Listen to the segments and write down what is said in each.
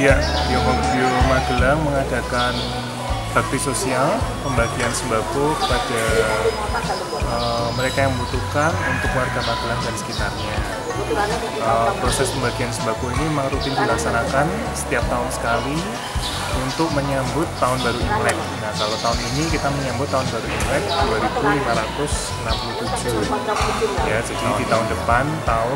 Ya, Bio Magelang mengadakan bakti sosial, pembagian sembako kepada mereka yang membutuhkan untuk warga Magelang dan sekitarnya. Proses pembagian sembako ini memang rutin dilaksanakan setiap tahun sekali untuk menyambut tahun baru Imlek. Nah, kalau tahun ini kita menyambut tahun baru Imlek 2567. Ya, jadi di tahun depan tahun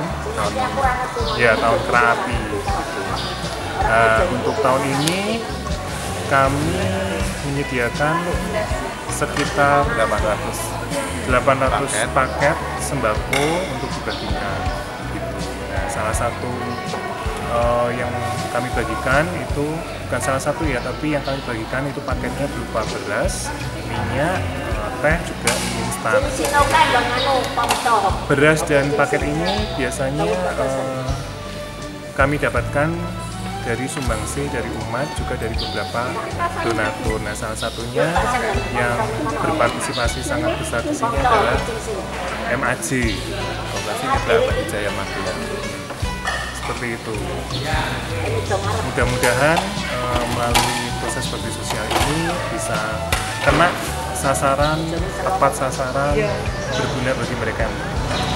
Kerapi. Untuk tahun ini kami menyediakan sekitar 800 paket sembako untuk dibagikan. Gitu. Nah, salah satu yang kami bagikan itu bukan salah satu ya, tapi yang kami bagikan itu paketnya berupa beras, minyak, teh, juga mie instan. Beras dan paket ini biasanya kami dapatkan dari sumbangsi dari umat, juga dari beberapa donatur. Nah, salah satunya yang berpartisipasi sangat besar di sini adalah MAJ, Koperasi Mitra Abadi Jaya Magelang. Seperti itu. Mudah-mudahan melalui proses bakti sosial ini bisa kena sasaran, tepat sasaran, berguna bagi mereka yang